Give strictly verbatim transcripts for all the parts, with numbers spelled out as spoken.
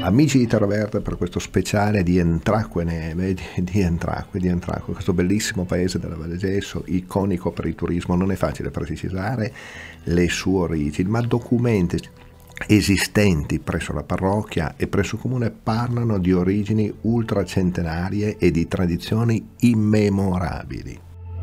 Amici di Terraverde, per questo speciale di Entracque Neve, di, di Entracque, di Entracque, questo bellissimo paese della Valle Gesso, iconico per il turismo. Non è facile precisare le sue origini, ma documenti esistenti presso la parrocchia e presso il comune parlano di origini ultracentenarie e di tradizioni immemorabili.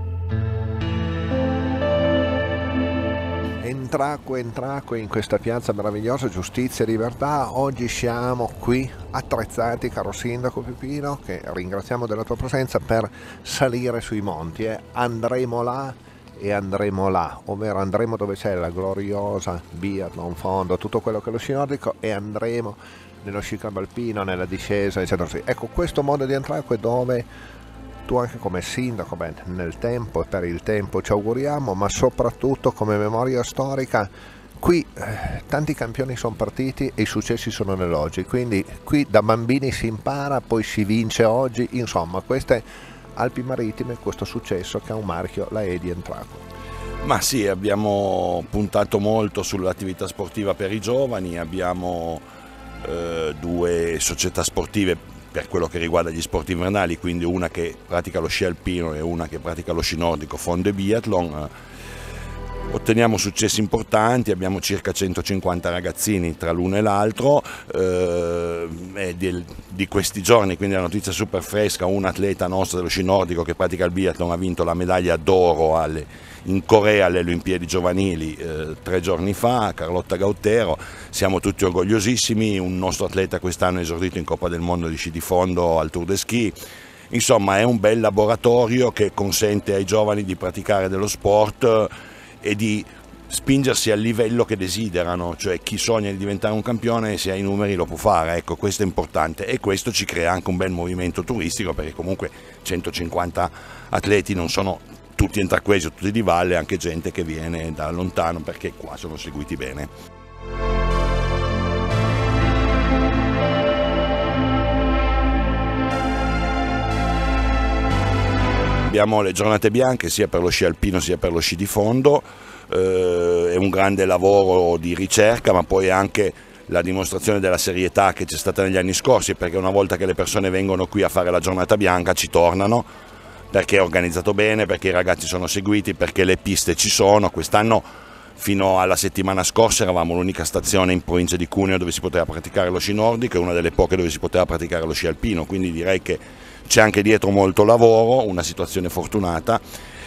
Entracque, Entracque in questa piazza meravigliosa, giustizia e libertà. Oggi siamo qui attrezzati, caro sindaco Pipino, che ringraziamo della tua presenza, per salire sui monti. Eh. Andremo là e andremo là, ovvero andremo dove c'è la gloriosa biathlon fondo, tutto quello che è lo sci nordico, e andremo nello sci club alpino, nella discesa, eccetera. Ecco, questo modo di Entracque dove tu anche come sindaco, beh, nel tempo e per il tempo ci auguriamo, ma soprattutto come memoria storica, qui eh, tanti campioni sono partiti e i successi sono nell'oggi, quindi qui da bambini si impara, poi si vince oggi, insomma queste Alpi Marittime, questo successo che ha un marchio, la E di Entracque. Ma sì, abbiamo puntato molto sull'attività sportiva per i giovani, abbiamo eh, due società sportive per quello che riguarda gli sport invernali, quindi una che pratica lo sci alpino e una che pratica lo sci nordico, fondo e biathlon. Otteniamo successi importanti, abbiamo circa centocinquanta ragazzini tra l'uno e l'altro, eh, e di, di questi giorni, quindi la notizia super fresca, un atleta nostro dello sci nordico che pratica il biathlon ha vinto la medaglia d'oro alle in Corea alle Olimpiadi giovanili eh, tre giorni fa, Carlotta Gautero. Siamo tutti orgogliosissimi, un nostro atleta quest'anno è esordito in Coppa del Mondo di sci di fondo al Tour de Ski. Insomma, è un bel laboratorio che consente ai giovani di praticare dello sport e di spingersi al livello che desiderano, cioè chi sogna di diventare un campione, se ha i numeri lo può fare. Ecco, questo è importante e questo ci crea anche un bel movimento turistico, perché comunque centocinquanta atleti non sono tutti entracquesi o tutti di valle, anche gente che viene da lontano perché qua sono seguiti bene. Abbiamo le giornate bianche sia per lo sci alpino sia per lo sci di fondo, eh, è un grande lavoro di ricerca, ma poi anche la dimostrazione della serietà che c'è stata negli anni scorsi, perché una volta che le persone vengono qui a fare la giornata bianca ci tornano, perché è organizzato bene, perché i ragazzi sono seguiti, perché le piste ci sono. Quest'anno fino alla settimana scorsa eravamo l'unica stazione in provincia di Cuneo dove si poteva praticare lo sci nordico e una delle poche dove si poteva praticare lo sci alpino, quindi direi che c'è anche dietro molto lavoro, una situazione fortunata,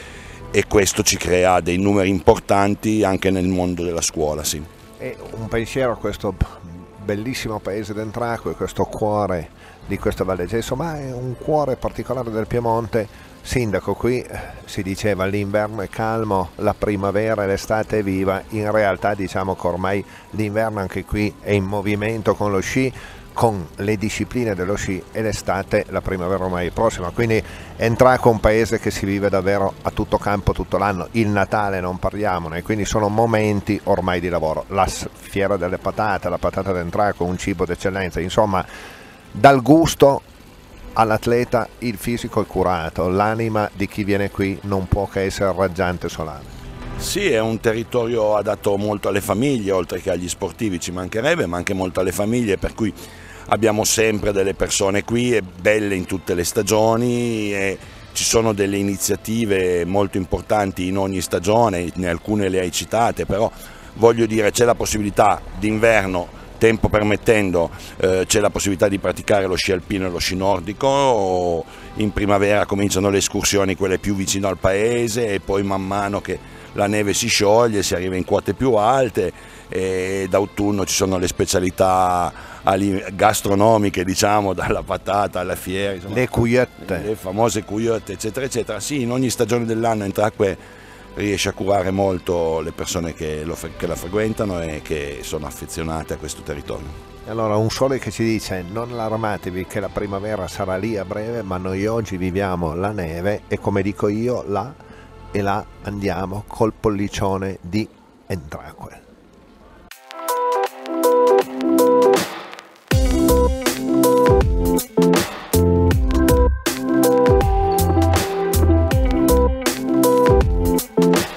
e questo ci crea dei numeri importanti anche nel mondo della scuola. Sì. E un pensiero a questo bellissimo paese d'Entracque, questo cuore di questa Valle Gesso, ma è un cuore particolare del Piemonte. Sindaco, qui si diceva l'inverno è calmo, la primavera e l'estate è viva. In realtà diciamo che ormai l'inverno anche qui è in movimento con lo sci, con le discipline dello sci, e l'estate, la primavera ormai è prossima, quindi Entracque è un paese che si vive davvero a tutto campo tutto l'anno. Il Natale non parliamone, quindi sono momenti ormai di lavoro. La fiera delle patate, la patata d'Entracque, un cibo d'eccellenza, insomma dal gusto all'atleta il fisico è curato, l'anima di chi viene qui non può che essere raggiante e solare. Sì, è un territorio adatto molto alle famiglie, oltre che agli sportivi, ci mancherebbe, ma anche molto alle famiglie, per cui abbiamo sempre delle persone qui, è belle in tutte le stagioni, e ci sono delle iniziative molto importanti in ogni stagione, alcune le hai citate, però voglio dire c'è la possibilità d'inverno, tempo permettendo, eh, c'è la possibilità di praticare lo sci alpino e lo sci nordico. In primavera cominciano le escursioni, quelle più vicino al paese, e poi man mano che la neve si scioglie si arriva in quote più alte, e d'autunno ci sono le specialità gastronomiche, diciamo, dalla patata alla fiera, insomma, le cuillette, le famose cuillette, eccetera eccetera. Sì, in ogni stagione dell'anno Entracque riesce a curare molto le persone che, lo, che la frequentano e che sono affezionate a questo territorio. Allora, un sole che ci dice non allarmatevi che la primavera sarà lì a breve, ma noi oggi viviamo la neve e, come dico io, là e là andiamo col pollicione di Entracque.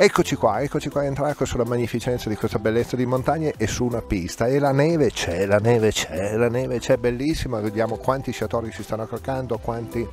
Eccoci qua, eccoci qua a entrare sulla magnificenza di questa bellezza di montagne e su una pista, e la neve c'è, la neve c'è, la neve c'è, bellissima. Vediamo quanti sciatori si stanno accalcando, quanti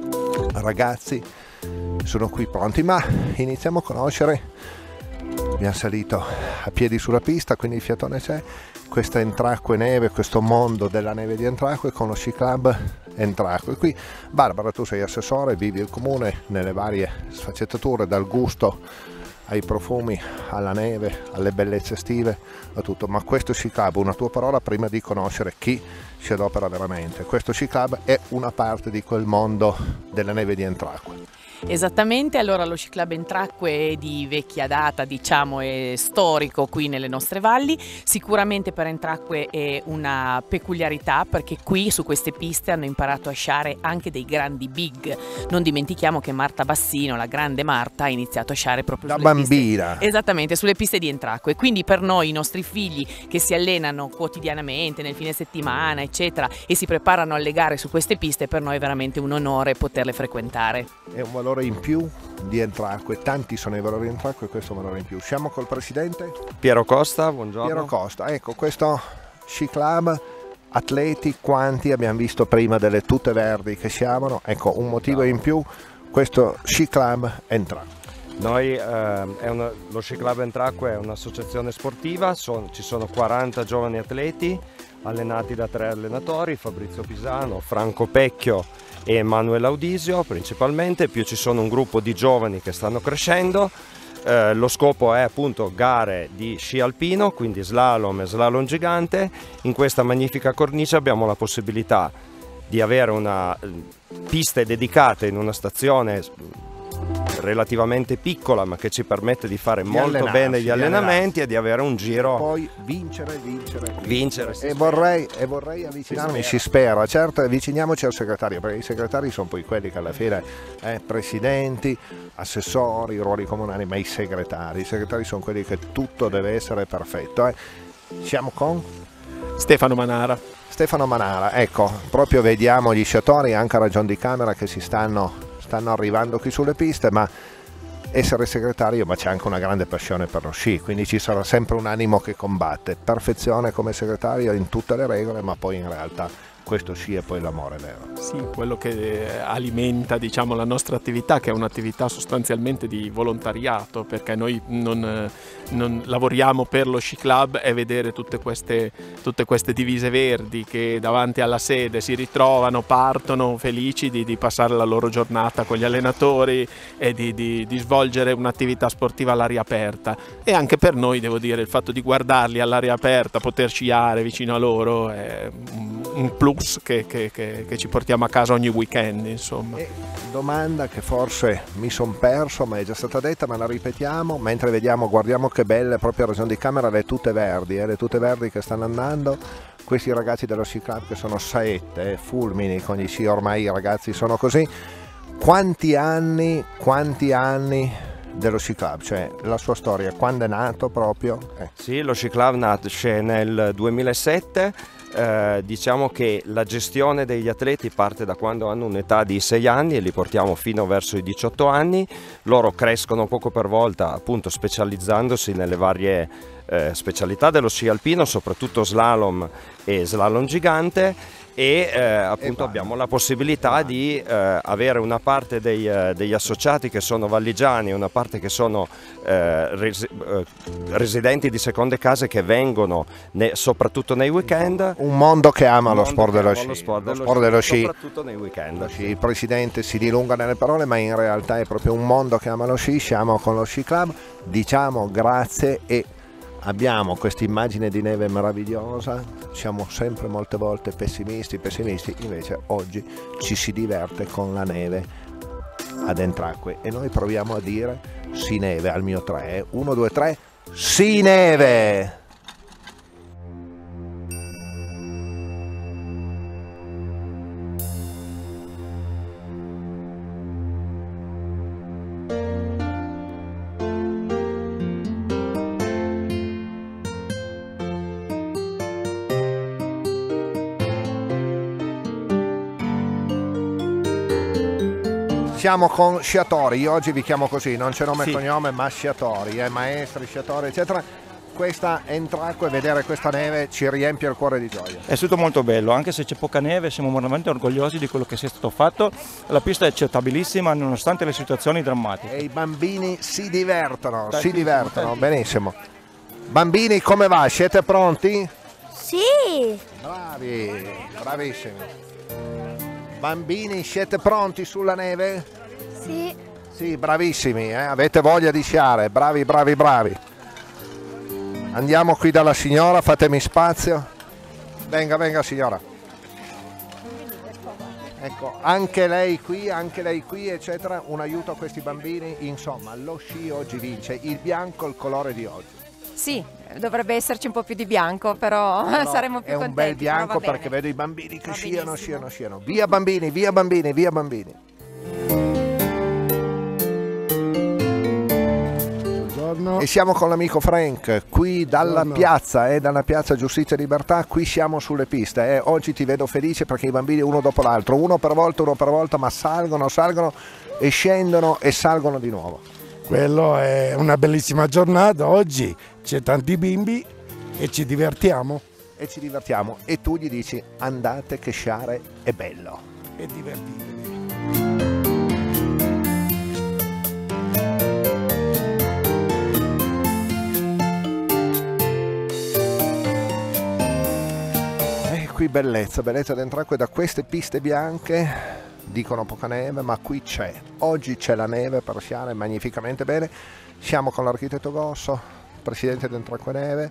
ragazzi sono qui pronti, ma iniziamo a conoscere. Abbiamo salito a piedi sulla pista, quindi il fiatone c'è, questa Entracque Neve, questo mondo della neve di Entracque con lo Sci Club Entracque. Qui Barbara, tu sei assessore, vivi il comune nelle varie sfaccettature, dal gusto ai profumi, alla neve, alle bellezze estive, a tutto. Ma questo Sci Club, una tua parola prima di conoscere chi si adopera veramente. Questo Sci Club è una parte di quel mondo della neve di Entracque. Esattamente, allora lo Sci Club Entracque è di vecchia data, diciamo, è storico qui nelle nostre valli. Sicuramente per Entracque è una peculiarità perché qui su queste piste hanno imparato a sciare anche dei grandi big. Non dimentichiamo che Marta Bassino, la grande Marta, ha iniziato a sciare proprio da sulle bambina. Piste, esattamente, sulle piste di Entracque. Quindi per noi, i nostri figli che si allenano quotidianamente nel fine settimana, eccetera, e si preparano alle gare su queste piste, per noi è veramente un onore poterle frequentare. È un valore in più di Entracque, tanti sono i valori di Entracque e questo è un valore in più. Siamo col presidente Piero Costa, buongiorno. Piero Costa, ecco questo Sci Club, atleti quanti abbiamo visto prima delle tute verdi che siamo, ecco un motivo in più, questo Sci Club Entracque. Noi, eh, è una, lo Sci Club Entracque è un'associazione sportiva, son, ci sono quaranta giovani atleti allenati da tre allenatori, Fabrizio Pisano, Franco Pecchio e Emanuele Audisio principalmente, più ci sono un gruppo di giovani che stanno crescendo. Eh, lo scopo è appunto gare di sci alpino, quindi slalom e slalom gigante. In questa magnifica cornice abbiamo la possibilità di avere una piste dedicate in una stazione relativamente piccola ma che ci permette di fare Di molto bene gli allenamenti allenarsi. E di avere un giro, poi vincere, vincere, vincere e vorrei, e vorrei avvicinarmi, si spera, certo, avviciniamoci al segretario, perché i segretari sono poi quelli che alla fine eh, presidenti, assessori, ruoli comunali, ma i segretari i segretari sono quelli che tutto deve essere perfetto, eh. Siamo con Stefano Manara. Stefano Manara, ecco, proprio vediamo gli sciatori anche a ragion di camera che si stanno stanno arrivando qui sulle piste, ma essere segretario, ma c'è anche una grande passione per lo sci, quindi ci sarà sempre un animo che combatte, perfezione come segretario in tutte le regole, ma poi in realtà questo sci è poi l'amore vero. Sì, quello che alimenta, diciamo, la nostra attività, che è un'attività sostanzialmente di volontariato, perché noi non, non lavoriamo per lo Sci Club, e vedere tutte queste, tutte queste divise verdi che davanti alla sede si ritrovano, partono felici di, di passare la loro giornata con gli allenatori e di, di, di svolgere un'attività sportiva all'aria aperta. E anche per noi, devo dire, il fatto di guardarli all'aria aperta, poter sciare vicino a loro è un plus Che, che, che, che ci portiamo a casa ogni weekend, insomma. E domanda che forse mi son perso, ma è già stata detta, ma la ripetiamo mentre vediamo, guardiamo che belle, proprio a ragione di camera, le tute verdi, eh, le tute verdi che stanno andando, questi ragazzi dello Sci Club che sono saette, eh, fulmini con gli sci, ormai i ragazzi sono così. Quanti anni, quanti anni dello Sci Club, cioè la sua storia, quando è nato proprio? Eh. Sì, lo Sci Club nasce nel duemilasette. Eh, diciamo che la gestione degli atleti parte da quando hanno un'età di sei anni e li portiamo fino verso i diciotto anni. Loro crescono poco per volta, appunto specializzandosi nelle varie eh, specialità dello sci alpino, soprattutto slalom e slalom gigante. E eh, appunto e abbiamo la possibilità di eh, avere una parte dei, eh, degli associati che sono valligiani e una parte che sono eh, res eh, residenti di seconde case che vengono ne soprattutto nei weekend. Un mondo che ama lo sport dello sci, lo sport dello, lo sport dello sci, soprattutto nei weekend. Sci. Il presidente si dilunga nelle parole, ma in realtà è proprio un mondo che ama lo sci. Siamo con lo Sci Club, diciamo grazie, e abbiamo questa immagine di neve meravigliosa. Siamo sempre molte volte pessimisti, pessimisti, invece oggi ci si diverte con la neve ad Entracque e noi proviamo a dire si neve al mio tre, uno, due, tre, si neve! Siamo con sciatori, io oggi vi chiamo così, non c'è nome e Sì. cognome, ma sciatori, eh, maestri, sciatori, eccetera. Questa Entracque, vedere questa neve ci riempie il cuore di gioia. È tutto molto bello, anche se c'è poca neve siamo veramente orgogliosi di quello che sia stato fatto. La pista è accettabilissima nonostante le situazioni drammatiche. E i bambini si divertono, si Tantissimo, divertono, tantissimo. benissimo. Bambini, come va? Siete pronti? Sì, Bravi, bravissimi. Bambini, siete pronti sulla neve? sì. Sì, bravissimi, eh? Avete voglia di sciare, bravi, bravi, bravi. Andiamo qui dalla signora, fatemi spazio. Venga, venga signora. Ecco, anche lei qui, anche lei qui, eccetera, un aiuto a questi bambini. Insomma, lo sci oggi vince, il bianco è il colore di oggi. Sì, dovrebbe esserci un po' più di bianco, però, Però saremo più è un contenti. bel bianco però va perché bene. vedo i bambini che Va sciano, benissimo. sciano, sciano. Via bambini, via bambini, via bambini. Buongiorno. E siamo con l'amico Frank, qui dalla Buongiorno. piazza, eh, dalla piazza Giustizia e Libertà, qui siamo sulle piste. Eh. Oggi ti vedo felice perché i bambini uno dopo l'altro, uno per volta, uno per volta, ma salgono, salgono e scendono e salgono di nuovo. Quello è una bellissima giornata, oggi c'è tanti bimbi e ci divertiamo. E ci divertiamo e tu gli dici andate che sciare è bello. E divertitevi. E qui bellezza, bellezza dentro acqua da queste piste bianche. Dicono poca neve, ma qui c'è. Oggi c'è la neve per sciare magnificamente bene. Siamo con l'architetto Gosso, presidente di Entracque Neve.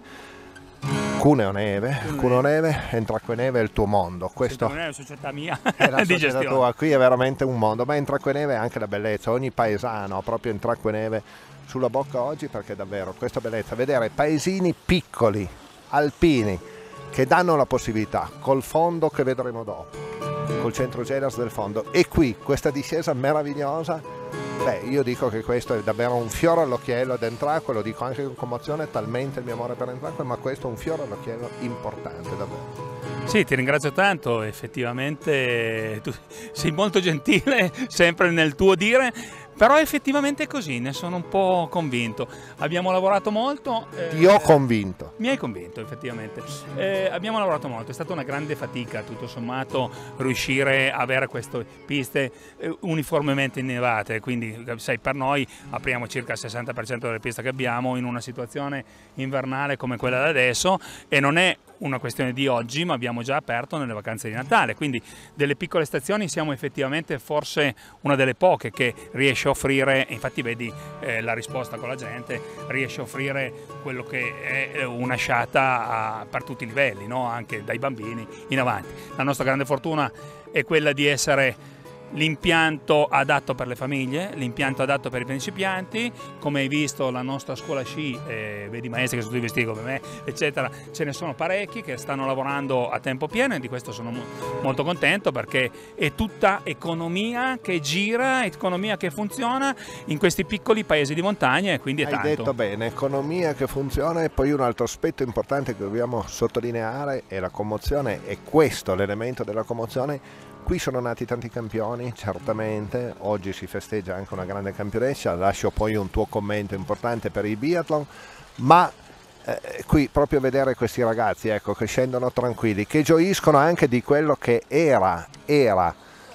Cuneo Neve, Cuneo Neve, Entracque Neve è il tuo mondo. Questo Non è una società mia è la di società gestione. tua, qui è veramente un mondo. Ma Entracque Neve è anche la bellezza. Ogni paesano ha proprio Entracque Neve sulla bocca oggi perché davvero questa bellezza. Vedere paesini piccoli, alpini, che danno la possibilità, col fondo che vedremo dopo, col centro Gelas del fondo, e qui questa discesa meravigliosa. Beh, io dico che questo è davvero un fiore all'occhiello ad Entracque, lo dico anche con commozione, talmente il mio amore per Entracque, ma questo è un fiore all'occhiello importante davvero. Sì, ti ringrazio tanto, effettivamente tu sei molto gentile sempre nel tuo dire, però effettivamente è così, ne sono un po' convinto. Abbiamo lavorato molto. eh, Ti ho convinto. Mi hai convinto effettivamente. Eh, abbiamo lavorato molto, è stata una grande fatica tutto sommato riuscire a avere queste piste eh, uniformemente innevate, quindi sai, per noi apriamo circa il sessanta per cento delle piste che abbiamo in una situazione invernale come quella da adesso, e non è una questione di oggi, ma abbiamo già aperto nelle vacanze di Natale, quindi delle piccole stazioni siamo effettivamente forse una delle poche che riesce a offrire, infatti vedi eh, la risposta con la gente, riesce a offrire quello che è una sciata a, per tutti i livelli, no? Anche dai bambini in avanti. La nostra grande fortuna è quella di essere l'impianto adatto per le famiglie, l'impianto adatto per i principianti. Come hai visto, la nostra scuola sci, eh, vedi i maestri che sono tutti vestiti come me, eccetera, ce ne sono parecchi che stanno lavorando a tempo pieno, e di questo sono mo molto contento, perché è tutta economia che gira, economia che funziona in questi piccoli paesi di montagna, e quindi è Hai tanto. detto bene, economia che funziona. E poi un altro aspetto importante che dobbiamo sottolineare è la commozione, e questo l'elemento della commozione. Qui sono nati tanti campioni, certamente, oggi si festeggia anche una grande campionessa, lascio poi un tuo commento importante per il biathlon, ma eh, qui proprio vedere questi ragazzi, ecco, che scendono tranquilli, che gioiscono anche di quello che era, era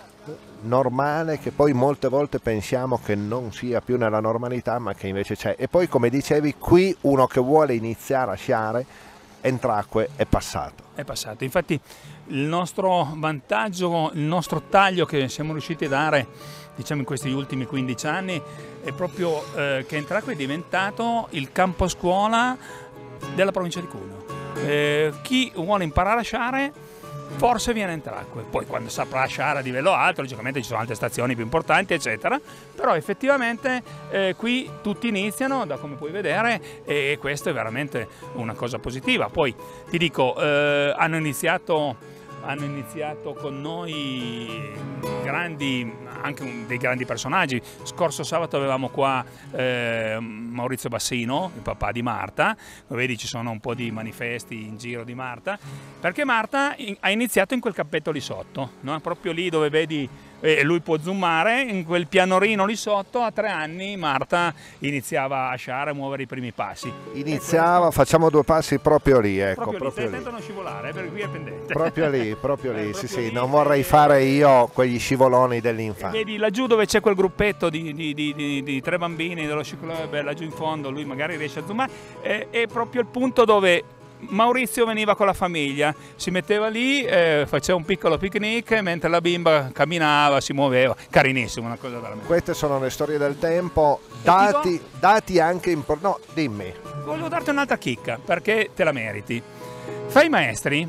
normale, che poi molte volte pensiamo che non sia più nella normalità, ma che invece c'è. E poi, come dicevi, qui uno che vuole iniziare a sciare, Entracque è passato. È passato, infatti il nostro vantaggio, il nostro taglio che siamo riusciti a dare, diciamo, in questi ultimi quindici anni è proprio eh, che Entracque è diventato il campo scuola della provincia di Cuneo. Eh, chi vuole imparare a sciare forse viene a Entracque, poi quando saprà sciare a livello alto logicamente ci sono altre stazioni più importanti eccetera, però effettivamente eh, qui tutti iniziano, da come puoi vedere, e questo è veramente una cosa positiva. Poi ti dico, eh, hanno iniziato hanno iniziato con noi grandi, anche un, dei grandi personaggi. Scorso sabato avevamo qua eh, Maurizio Bassino, il papà di Marta, dove vedi ci sono un po' di manifesti in giro di Marta, perché Marta in, ha iniziato in quel cappetto lì sotto, no? Proprio lì dove vedi e lui può zoomare, in quel pianorino lì sotto a tre anni Marta iniziava a sciare, a muovere i primi passi. Iniziava, questo... facciamo due passi proprio lì, ecco. Proprio, proprio lì, lì. Tenta non scivolare, perché qui è pendente. Proprio lì, proprio lì, eh, sì proprio sì, lì, non vorrei fare io quegli scivoloni dell'infanzia. Vedi laggiù dove c'è quel gruppetto di, di, di, di, di tre bambini dello sci club, laggiù in fondo, lui magari riesce a zoomare, è, è proprio il punto dove Maurizio veniva con la famiglia, si metteva lì, eh, faceva un piccolo picnic mentre la bimba camminava, si muoveva, carinissimo, una cosa veramente. Queste sono le storie del tempo, dati, do... dati anche importanti. No, dimmi. Volevo darti un'altra chicca, perché te la meriti. Fai i maestri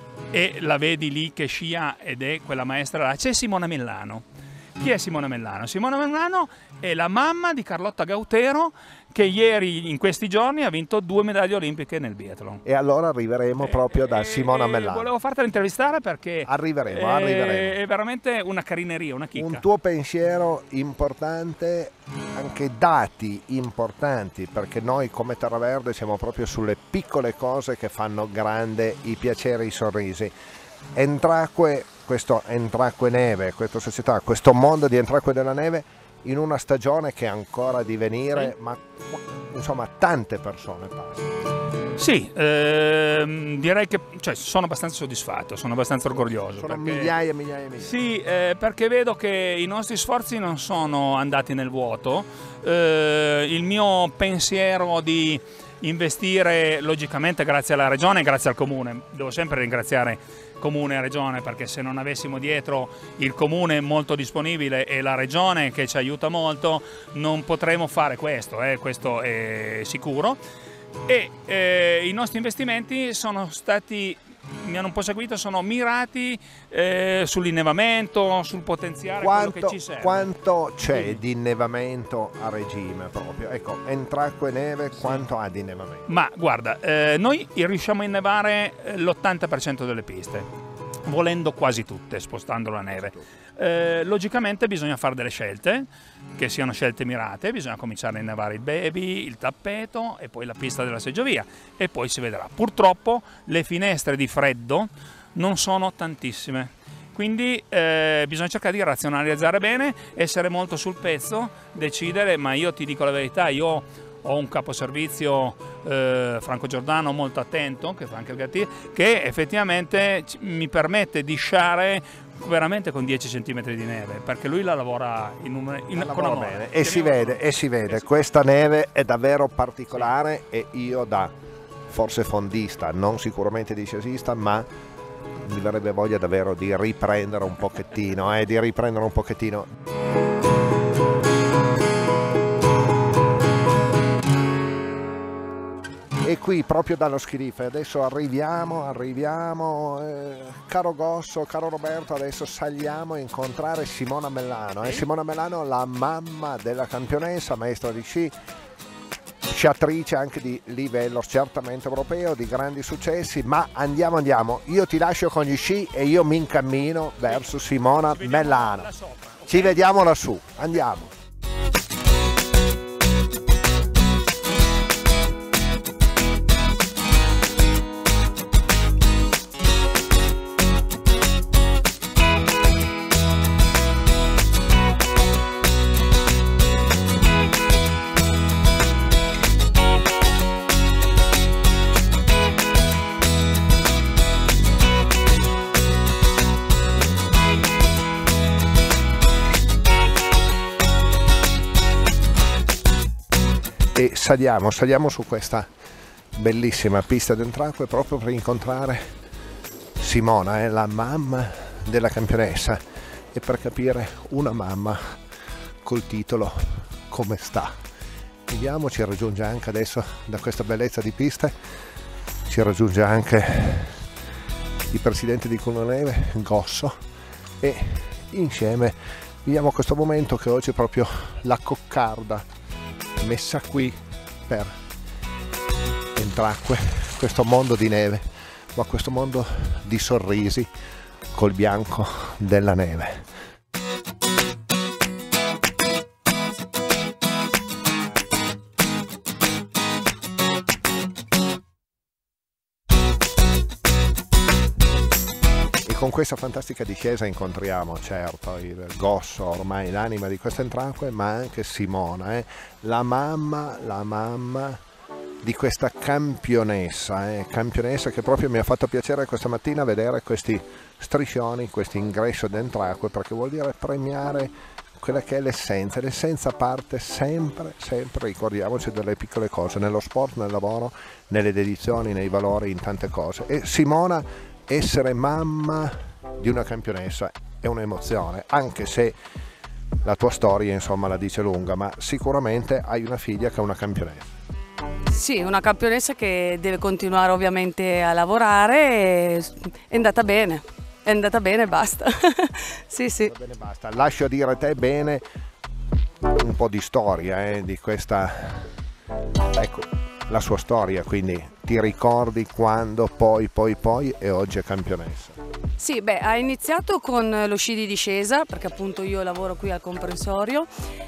e la vedi lì che scia ed è quella maestra là, c'è Simona Mellano. Chi è Simona Mellano? Simona Mellano è la mamma di Carlotta Gautero, che ieri, in questi giorni, ha vinto due medaglie olimpiche nel biathlon. E allora arriveremo eh, proprio da eh, Simona Mellano. Volevo fartela intervistare perché arriveremo, è, arriveremo. è veramente una carineria, una chicca. Un tuo pensiero importante, anche dati importanti, perché noi come Terra Verde siamo proprio sulle piccole cose che fanno grande i piaceri, i sorrisi. Entracque, questo Entracque Neve, questa società, questo mondo di Entracque della Neve in una stagione che è ancora di venire, ma insomma tante persone passano. Sì, ehm, direi che cioè, sono abbastanza soddisfatto, sono abbastanza orgoglioso. Sono perché, migliaia e migliaia e migliaia. Sì, eh, perché vedo che i nostri sforzi non sono andati nel vuoto. Eh, il mio pensiero di investire, logicamente grazie alla Regione e grazie al Comune, devo sempre ringraziare Comune e Regione, perché se non avessimo dietro il Comune molto disponibile e la Regione che ci aiuta molto, non potremo fare questo, eh, questo è sicuro. E eh, i nostri investimenti sono stati, mi hanno un po' seguito, sono mirati eh, sull'innevamento, sul potenziare quanto, quello che ci serve. Quanto c'è di innevamento a regime proprio? Ecco, Entracque Neve, sì. Quanto ha di innevamento? Ma guarda, eh, noi riusciamo a innevare l'ottanta per cento delle piste, volendo quasi tutte, spostando la neve. Eh, logicamente bisogna fare delle scelte, che siano scelte mirate, bisogna cominciare a innevare il baby, il tappeto e poi la pista della seggiovia e poi si vedrà. Purtroppo le finestre di freddo non sono tantissime, quindi eh, bisogna cercare di razionalizzare bene, essere molto sul pezzo, decidere, ma io ti dico la verità, io ho un caposervizio eh, Franco Giordano molto attento, che fa anche il gattino, che effettivamente mi permette di sciare veramente con dieci centimetri di neve, perché lui la lavora in un, in, la con amore. Bene. E si vede, e si vede, questa neve è davvero particolare e io da forse fondista, non sicuramente discesista, ma mi verrebbe voglia davvero di riprendere un pochettino, eh, di riprendere un pochettino. E qui proprio dallo Schirife adesso arriviamo, arriviamo, eh, caro Gosso, caro Roberto, adesso saliamo a incontrare Simona Mellano. Eh? Simona Mellano, la mamma della campionessa, maestra di sci, sciatrice anche di livello certamente europeo, di grandi successi, ma andiamo, andiamo, io ti lascio con gli sci e io mi incammino verso Simona Mellano. Ci vediamo lassù, andiamo. E saliamo, saliamo su questa bellissima pista d'Entracque proprio per incontrare Simona, eh, la mamma della campionessa, e per capire una mamma col titolo come sta. Vediamo, ci raggiunge anche adesso da questa bellezza di piste, ci raggiunge anche il presidente di Coloneve, Gosso, e insieme viviamo questo momento che oggi è proprio la coccarda messa qui per Entracque, questo mondo di neve, ma questo mondo di sorrisi col bianco della neve. con questa fantastica discesa incontriamo certo il Gosso, ormai l'anima di queste Entracque, ma anche Simona, eh? la mamma, la mamma di questa campionessa, eh? campionessa che proprio mi ha fatto piacere questa mattina vedere questi striscioni, questo ingresso d'Entracque, perché vuol dire premiare quella che è l'essenza. L'essenza parte sempre, sempre, ricordiamoci delle piccole cose, nello sport, nel lavoro, nelle dedizioni, nei valori, in tante cose. E Simona, essere mamma di una campionessa è un'emozione, anche se la tua storia insomma la dice lunga, ma sicuramente hai una figlia che è una campionessa. Sì, una campionessa che deve continuare ovviamente a lavorare, e è andata bene, è andata bene, basta. Sì, sì. Va bene, basta. Lascio dire te bene un po' di storia eh, di questa, ecco, la sua storia, quindi ti ricordi quando poi, poi, poi e oggi è campionessa? Sì, beh, ha iniziato con lo sci di discesa, perché appunto io lavoro qui al comprensorio,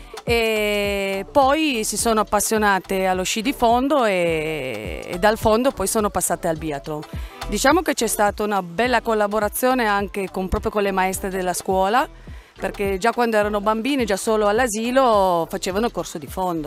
e poi si sono appassionate allo sci di fondo e, e dal fondo poi sono passate al biathlon. Diciamo che c'è stata una bella collaborazione anche con, proprio con le maestre della scuola, perché già quando erano bambini, già solo all'asilo, facevano il corso di fondo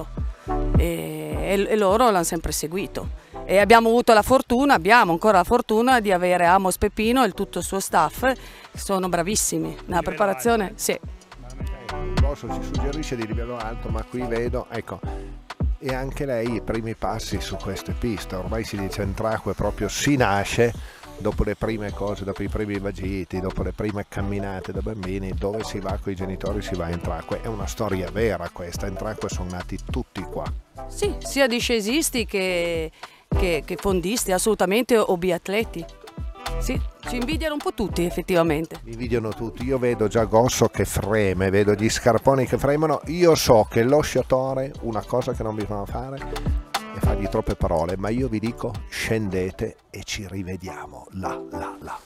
e, e loro l'hanno sempre seguito. E abbiamo avuto la fortuna, abbiamo ancora la fortuna di avere Amos Peppino e tutto il suo staff, sono bravissimi nella preparazione. Sì. Gosso ci suggerisce di livello alto, ma qui vedo, ecco, e anche lei i primi passi su queste piste, ormai si dice Entracque proprio si nasce dopo le prime cose, dopo i primi vagiti, dopo le prime camminate da bambini, dove si va con i genitori si va a Entracque, è una storia vera questa, Entracque sono nati tutti qua. Sì, sia discesisti che, che, che fondisti, assolutamente, o biatleti. Sì, ci invidiano un po' tutti effettivamente. Mi invidiano tutti, io vedo già Gosso che freme, vedo gli scarponi che fremono, io so che lo sciatore una cosa che non bisogna fare è fargli troppe parole, ma io vi dico scendete e ci rivediamo là, là, là.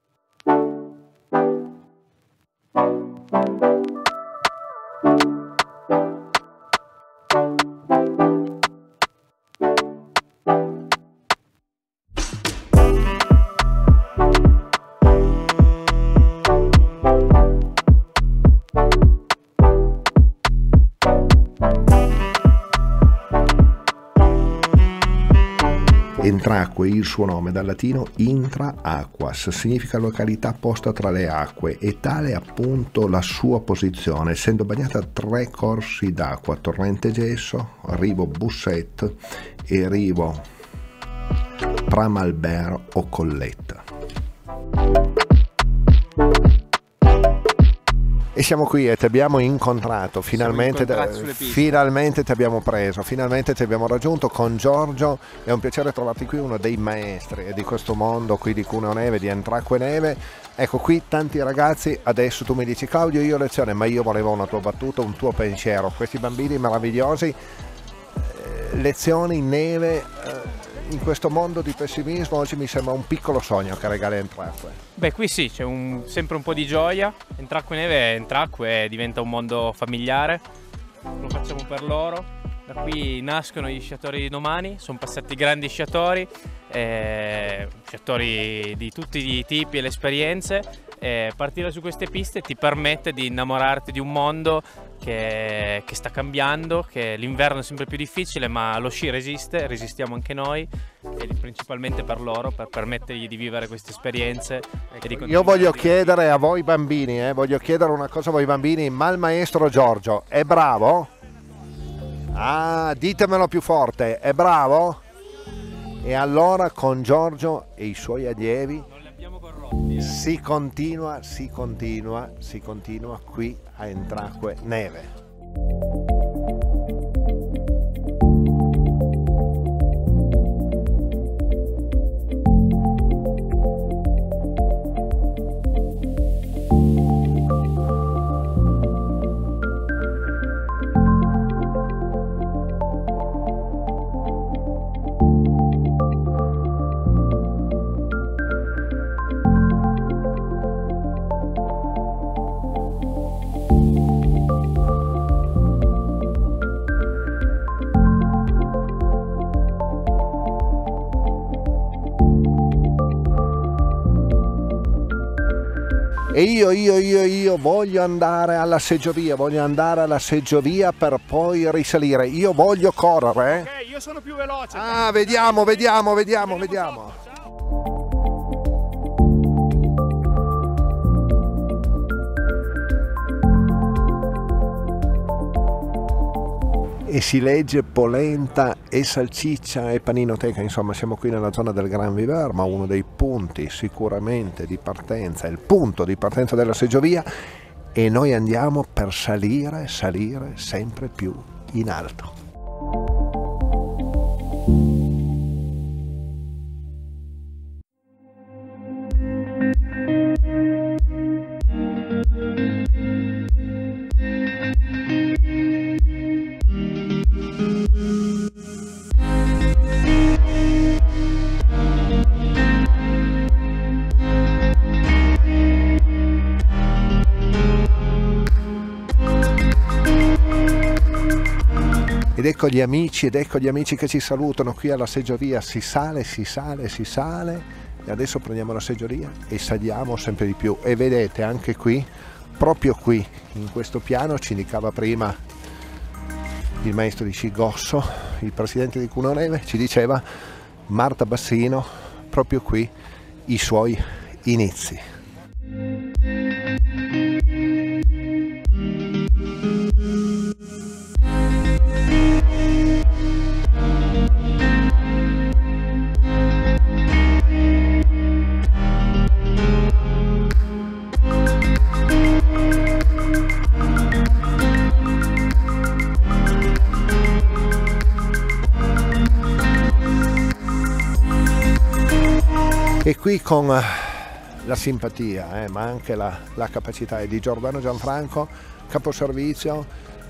Entracque, il suo nome dal latino intra aquas, significa località posta tra le acque, e tale appunto la sua posizione, essendo bagnata da tre corsi d'acqua, Torrente Gesso, Rivo Busset e Rivo Pramalbert o Colletta. E siamo qui e ti abbiamo incontrato, finalmente, finalmente ti abbiamo preso, finalmente ti abbiamo raggiunto con Giorgio, è un piacere trovarti qui, uno dei maestri di questo mondo qui di Cuneo Neve, di Entracque Neve. Ecco qui tanti ragazzi, adesso tu mi dici Claudio io lezione, ma io volevo una tua battuta, un tuo pensiero, questi bambini meravigliosi, eh, lezioni in neve, eh, in questo mondo di pessimismo oggi mi sembra un piccolo sogno che regala Entracque. Beh, qui sì, c'è un, sempre un po' di gioia. Entracque Neve, Entracque diventa un mondo familiare, lo facciamo per loro. Da qui nascono gli sciatori di domani, sono passati grandi sciatori, eh, sciatori di tutti i tipi e le esperienze. E partire su queste piste ti permette di innamorarti di un mondo che, che sta cambiando, che l'inverno è sempre più difficile, ma lo sci resiste, resistiamo anche noi, e principalmente per loro, per permettergli di vivere queste esperienze. Ecco, e di io voglio chiedere a voi bambini, eh, voglio chiedere una cosa a voi bambini, ma il maestro Giorgio è bravo? Ah, ditemelo più forte, è bravo? E allora con Giorgio e i suoi allievi si continua, si continua, si continua qui a Entracque Neve. E io, io, io, io voglio andare alla seggiovia, voglio andare alla seggiovia per poi risalire. Io voglio correre. Eh? Ok, io sono più veloce. Ah, vediamo, vediamo, vediamo, vediamo. E si legge polenta e salsiccia e paninoteca, insomma siamo qui nella zona del Gran Viverma, uno dei punti sicuramente di partenza, il punto di partenza della seggiovia, e noi andiamo per salire, salire sempre più in alto. Ed ecco gli amici, ed ecco gli amici che ci salutano qui alla seggiovia. Si sale, si sale, si sale, e adesso prendiamo la seggiovia e saliamo sempre di più. E vedete anche qui, proprio qui, in questo piano, ci indicava prima il maestro di sci Gosso, il presidente di Cunoneve, ci diceva Marta Bassino, proprio qui i suoi inizi. E qui con la simpatia, eh, ma anche la, la capacità di Giordano Gianfranco, caposervizio,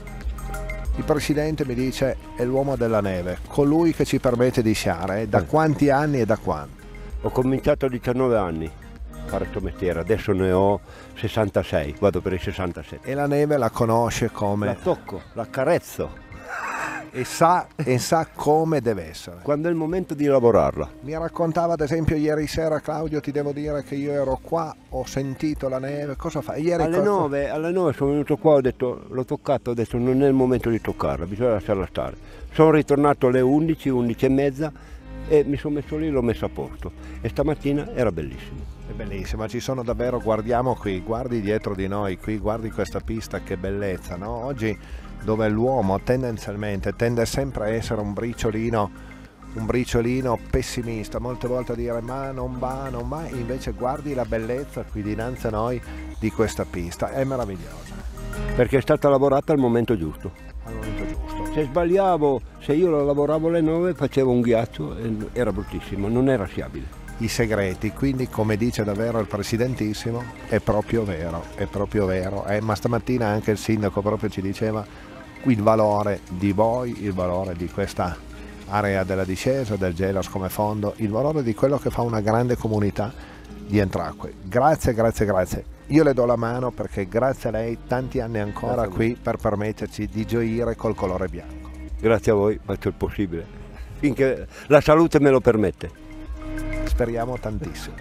il presidente mi dice è l'uomo della neve, colui che ci permette di sciare. Da quanti anni e da quando? Ho cominciato a diciannove anni a fare questo mestiere, adesso ne ho sessantasei, vado per i sessantasette. E la neve la conosce come? La tocco, la carezzo. E sa, e sa come deve essere. Quando è il momento di lavorarla. Mi raccontava ad esempio ieri sera, Claudio, ti devo dire che io ero qua, ho sentito la neve, cosa fa? Ieri alle, cosa... nove, alle nove sono venuto qua, ho detto, l'ho toccato, ho detto non è il momento di toccarla, bisogna lasciarla stare. Sono ritornato alle undici, undici e mezza e mi sono messo lì e l'ho messa a posto. E stamattina era bellissimo. È bellissima, ci sono davvero, guardiamo qui, guardi dietro di noi, qui guardi questa pista, che bellezza, no? Oggi dove l'uomo tendenzialmente tende sempre a essere un briciolino, un briciolino pessimista, molte volte a dire ma non va, non va, invece guardi la bellezza qui dinanzi a noi di questa pista, è meravigliosa. Perché è stata lavorata al momento giusto. Al momento giusto. Se sbagliavo, se io la lavoravo alle nove facevo un ghiaccio e era bruttissimo, non era sciabile. I segreti, quindi come dice davvero il presidentissimo, è proprio vero, è proprio vero, eh, ma stamattina anche il sindaco proprio ci diceva il valore di voi, il valore di questa area della discesa, del Gelos come fondo, il valore di quello che fa una grande comunità di Entracque. Grazie, grazie, grazie. Io le do la mano perché grazie a lei tanti anni ancora qui per permetterci di gioire col colore bianco. Grazie a voi, faccio il possibile, finché la salute me lo permette. Speriamo tantissimo.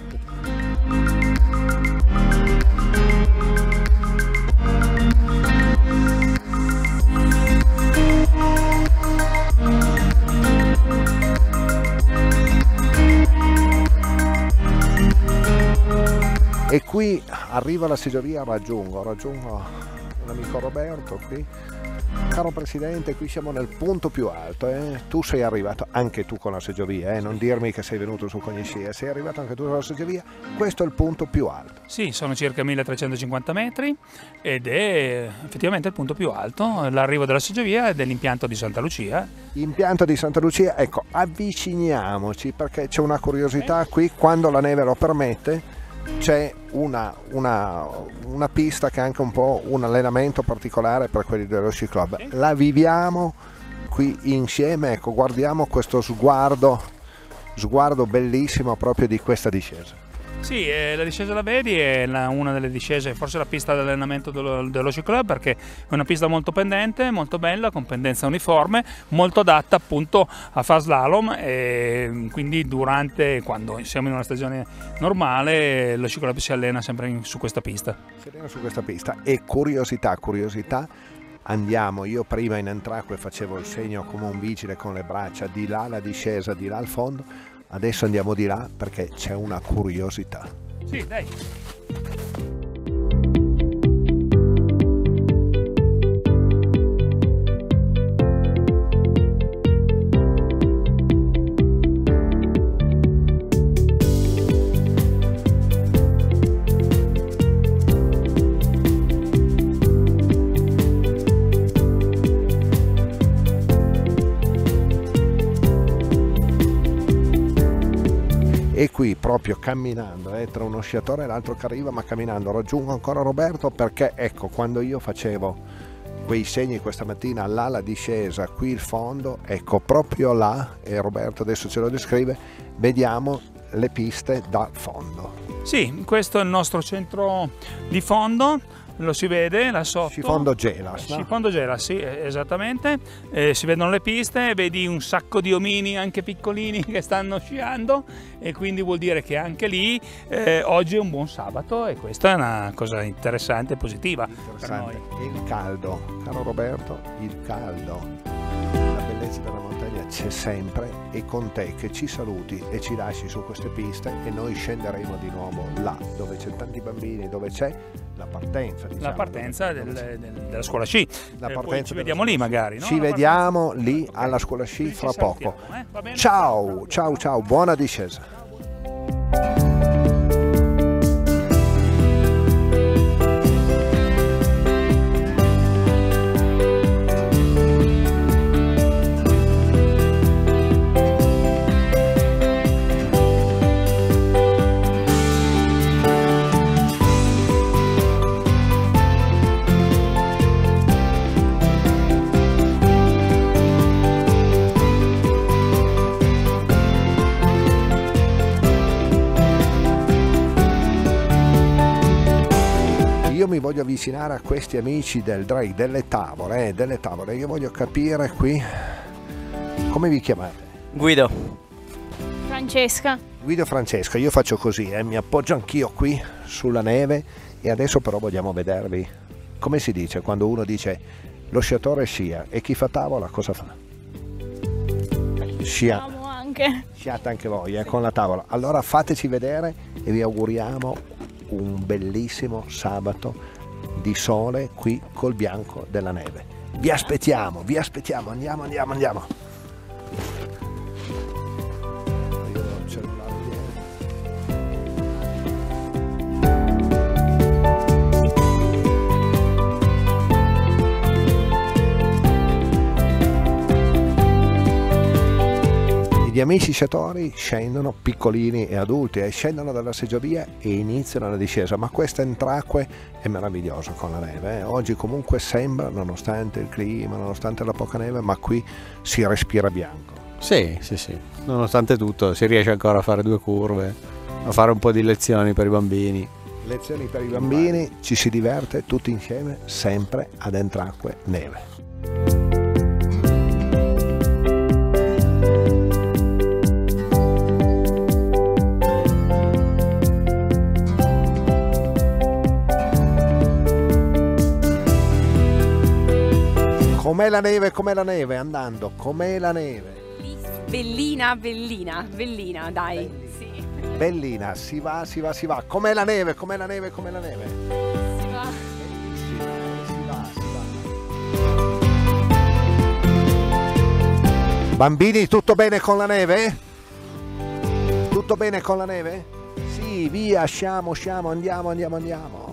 E qui arriva la seggiovia, raggiungo, raggiungo l'amico Roberto qui. Caro Presidente, qui siamo nel punto più alto, eh? Tu sei arrivato, anche tu con la seggiovia, eh? Non dirmi che sei venuto su con gli sci, sei arrivato anche tu con la seggiovia, questo è il punto più alto. Sì, sono circa milletrecentocinquanta metri ed è effettivamente il punto più alto, l'arrivo della seggiovia è dell'impianto di Santa Lucia. Impianto di Santa Lucia, ecco, avviciniamoci perché c'è una curiosità qui, quando la neve lo permette. C'è una, una, una pista che è anche un po' un allenamento particolare per quelli dello sci club. La viviamo qui insieme, ecco, guardiamo questo sguardo, sguardo bellissimo proprio di questa discesa. Sì, eh, la discesa la vedi è la- una delle discese, forse la pista di allenamento dello, dello sci club, perché è una pista molto pendente, molto bella, con pendenza uniforme, molto adatta appunto a fare slalom, e quindi durante, quando siamo in una stagione normale, lo sci club si allena sempre in- su questa pista. Si allena su questa pista. E curiosità, curiosità, andiamo, io prima in entracque facevo il segno come un vigile con le braccia, di là la discesa, di là al fondo, adesso andiamo di là perché c'è una curiosità. Sì, dai. E qui proprio camminando, eh, tra uno sciatore e l'altro che arriva, ma camminando raggiungo ancora Roberto, perché ecco, quando io facevo quei segni questa mattina, là la discesa, qui il fondo, ecco proprio là, e Roberto adesso ce lo descrive, vediamo le piste da fondo. Sì, questo è il nostro centro di fondo, lo si vede là sotto. Scifondo Gelas, no? Scifondo Gelas, sì, esattamente. Eh, si vedono le piste, vedi un sacco di omini anche piccolini che stanno sciando, e quindi vuol dire che anche lì eh, oggi è un buon sabato, e questa è una cosa interessante e positiva per noi. E il caldo, caro Roberto, il caldo, la bellezza della montagna c'è sempre, e con te che ci saluti e ci lasci su queste piste, e noi scenderemo di nuovo là dove c'è tanti bambini, dove c'è la partenza, diciamo, La partenza dove- del- del- della scuola sci. La Eh, poi partenza ci della vediamo lì magari, no? Ci La vediamo lì alla scuola sci fra poco. salutiamo, eh? Va bene? Ciao, ciao, ciao, buona discesa. Io mi voglio avvicinare a questi amici del Drake, delle tavole, eh, delle tavole. Io voglio capire qui come vi chiamate. Guido. Francesca. Guido Francesca, io faccio così, eh, mi appoggio anch'io qui sulla neve, e adesso però vogliamo vedervi, come si dice quando uno dice lo sciatore scia, e chi fa tavola cosa fa? Scia. Amo anche. Sciate anche voi, eh, con la tavola. Allora fateci vedere, e vi auguriamo un bellissimo sabato di sole qui col bianco della neve. Vi aspettiamo, vi aspettiamo, andiamo, andiamo, andiamo. Io ho il cellulare pieno. Gli amici sciatori scendono, piccolini e adulti, e scendono dalla seggiovia e iniziano la discesa, ma questa entracque è meravigliosa con la neve. eh. Oggi comunque sembra, nonostante il clima, nonostante la poca neve, ma qui si respira bianco. Sì, sì, sì, nonostante tutto si riesce ancora a fare due curve, a fare un po' di lezioni per i bambini. Lezioni per i bambini, ci si diverte tutti insieme, sempre ad entracque neve. Com'è la neve, com'è la neve, andando, com'è la neve? Bellina, bellina, bellina, dai. Sì. Bellina, si va, si va, si va. Com'è la neve, com'è la neve, com'è la neve? Si va. Bellissima, si va, si va. Bambini, tutto bene con la neve? Tutto bene con la neve? Sì, via, sciamo, sciamo, andiamo, andiamo, andiamo.